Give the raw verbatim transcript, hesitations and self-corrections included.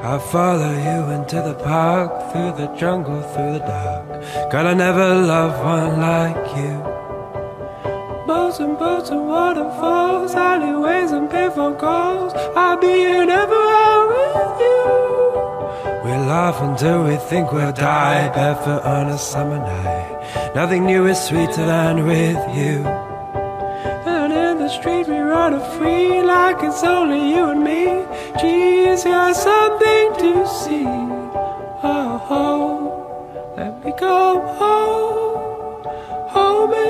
I'll follow you into the park, through the jungle, through the dark. Girl, I never loved one like you. Boats and boats and waterfalls, alleyways and payphone calls. I'll be here never with you. We laugh until we think we'll die, barefoot on a summer night. Nothing new is sweeter than with you. And in the street we run free, like it's only you and me. Geez, got something to see. Oh, oh, let me go home, home.